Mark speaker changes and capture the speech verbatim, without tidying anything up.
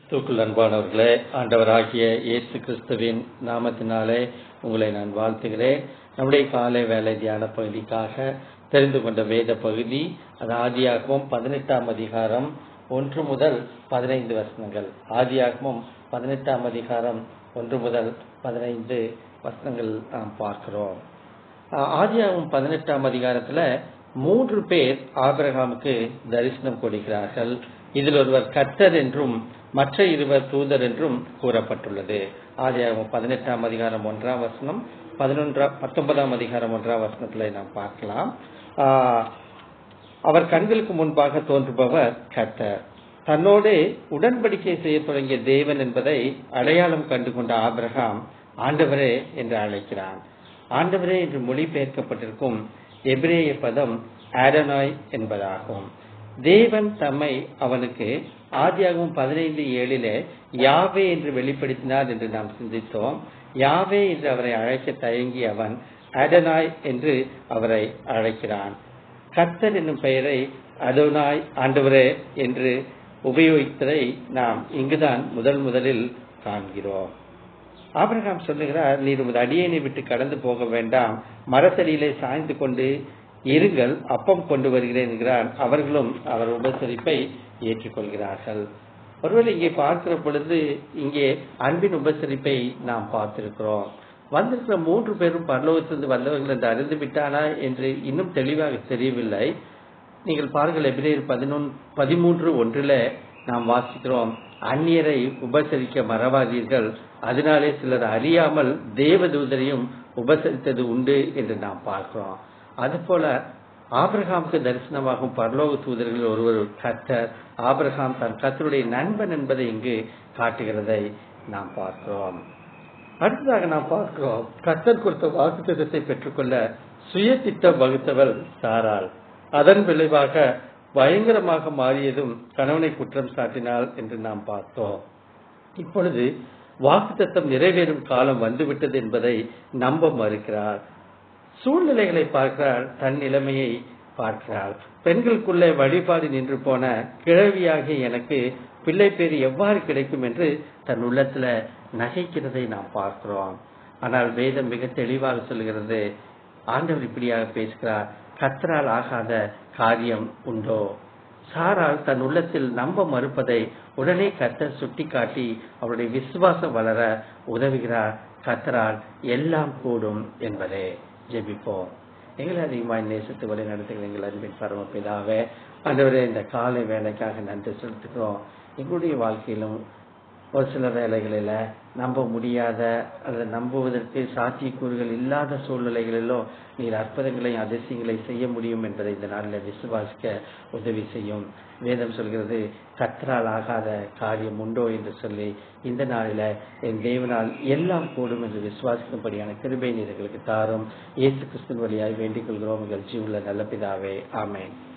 Speaker 1: கிறிஸ்துவுக்குள் அன்பானவர்களே, ஆண்டவராகிய இயேசு கிறிஸ்துவின் நாமத்தினாலே உங்களை நான் வாழ்த்துகிறேன். நம்முடைய காலை வேலை தியான பகுதிக்காக தெரிந்து கொண்ட வேத பகுதி அது ஆதியாகமம் பதினெட்டாம் அதிகாரம் ஒன்று முதல் பதினைந்து வசனங்கள். ஆதியாகமம் பதினெட்டாம் அதிகாரம் ஒன்று முதல் பதினைந்து வசனங்கள் நாம் பார்க்கிறோம். ஆதியாகமம் பதினெட்டாம் அதிகாரத்துல மூன்று பேர் ஆபிரகாமுக்கு தரிசனம் கொடுக்கிறார்கள். இதில் ஒருவர் கர்த்தர் என்றும் மற்ற இருவர் தூதர் என்றும் கூறப்பட்டுள்ளது. ஆதியாகமம் பதினெட்டாம் அதிகாரம் ஒன்றாம் வசனம், பதினொன்றாம் பத்தொன்பதாம் அதிகாரம் ஒன்றாம் வசனத்துல நாம் பார்க்கலாம். அவர் கண்களுக்கு முன்பாக தோன்றுபவர் கர்த்தர். தன்னோடு உடன்படிக்கை செய்ய தொடங்கிய தேவன் என்பதை அடையாளம் கண்டு கொண்ட ஆபிரகாம் ஆண்டவரே என்று அழைக்கிறான். ஆண்டவரே என்று மொழிபெயர்க்கப்பட்டிருக்கும் எபிரேய பதம் ஆடனாய் என்பதாகும். தேவன் தம்மை அவனுக்கு ஆதியாகமம் பதினைந்து ஏழிலே யாவே என்று வெளிப்படுத்தினார் என்று நாம் சிந்தித்தோம். யாவே என்று அவரை அழைக்க தயங்கி அவன் அடனாய் என்று அவரை அழைக்கிறான். கர்த்தர் என்னும் பெயரை அதோனாய் ஆண்டவரே என்று உபயோகித்ததை நாம் இங்குதான் முதல் முதலில் காண்கிறோம். ஆபிரகாம் சொல்லுகிறார், நீர் உமது அடியேனை விட்டு கடந்து போக வேண்டாம், மரத்தடியிலே சாய்ந்து கொண்டு இருங்கள், அப்பம் கொண்டு வருகிறேன் என்கிறார். அவர்களும் அவர் உபசரிப்பை ஏற்றுக்கொள்கிறார்கள். ஒருவேளை இங்கே பார்க்கிற பொழுது இங்கே அன்பின் உபசரிப்பை நாம் பார்த்திருக்கிறோம். வந்திருக்கிற மூன்று பேரும் பரலோகத்திலிருந்து வந்தவர்கள் என்று அறிந்து விட்டானா என்று இன்னும் தெளிவாக தெரியவில்லை. நீங்கள் பாருங்கள், எபிரேயர் பதினொன்று பதிமூன்று ஒன்றுல நாம் வாசிக்கிறோம், அந்நியரை உபசரிக்க மறவாதீர்கள், அதனாலே சிலர் அறியாமல் தேவதூதரையும் உபசரித்தது உண்டு என்று நாம் பார்க்கிறோம். அதுபோல ஆபிரகாமுக்கு தரிசனமாகும் பரலோக தூதர்கள் ஒருவர் கர்த்தர். ஆபிரகாம் தன் கர்த்தருடைய நண்பன் என்பதை இங்கு காட்டுகிறதை நாம் பார்க்கிறோம். அடுத்ததாக நாம் பார்க்கிறோம், கர்த்தர் கொடுத்த வாக்குத்தத்தத்தை பெற்றுக்கொள்ள சுய திட்டம் வகுத்தவள் சாராள். அதன் விளைவாக பயங்கரமாக மாறியதும் கணவனை குற்றம் சாட்டினாள் என்று நாம் பார்த்தோம். இப்பொழுது வாக்குத்தத்தம் நிறைவேறும் காலம் வந்துவிட்டது என்பதை நம்ப மறுக்கிறார். சூழ்நிலைகளை பார்க்கிறாள், தன் நிலைமையை பார்க்கிறாள். பெண்களுக்குள்ளே வழிபாடு நின்று போன கிழவியாகிய எனக்கு பிள்ளை பேர் எவ்வாறு கிடைக்கும் என்று தன் உள்ளத்துல நகைக்கிறதை நாம் பார்க்கிறோம். ஆனால் வேதம் மிக தெளிவாக சொல்கிறது, ஆண்டவர் இப்படியாக பேசுகிறார், கர்த்தரால் ஆகாத காரியம் உண்டோ? சாரால் தன் உள்ளத்தில் நம்ப மறுப்பதை உடனே கர்த்தர் சுட்டி காட்டி அவருடைய விசுவாசம் வளர உதவுகிறார். கர்த்தரால் எல்லாம் கூடும் என்பதே. ஜெபிப்போம். எங்களை அதிகமாக நேசித்து வழி நடத்துகிற எங்கள் அன்பின் பரமபிதாவே, ஆண்டவரே இந்த காலை வேலைக்காக நன்றி செலுத்துகிறோம். எங்களுடைய வாழ்க்கையிலும் ஒரு சில வேலைகளில் நம்ப முடியாத அல்லது நம்புவதற்கு சாத்தியக்கூறுகள் இல்லாத சூழ்நிலைகளிலோ நீர் அற்புதங்களையும் அதிசயங்களை செய்ய முடியும் என்பதை இந்த நாளில் விசுவாசிக்க உதவி செய்யும். வேதம் சொல்கிறது, கர்த்தரால் ஆகாத காரியம் உண்டோ என்று சொல்லி இந்த நாளில் என் தேவனால் எல்லாம் கூடும் என்று விசுவாசிக்கும்படியான கிருபை நீர் எங்களுக்கு தாரும். இயேசு கிறிஸ்துவின் வழியாய் வேண்டிக் கொள்கிறோம் எங்கள் ஜீவுள்ள நல்ல பிதாவே, ஆமென்.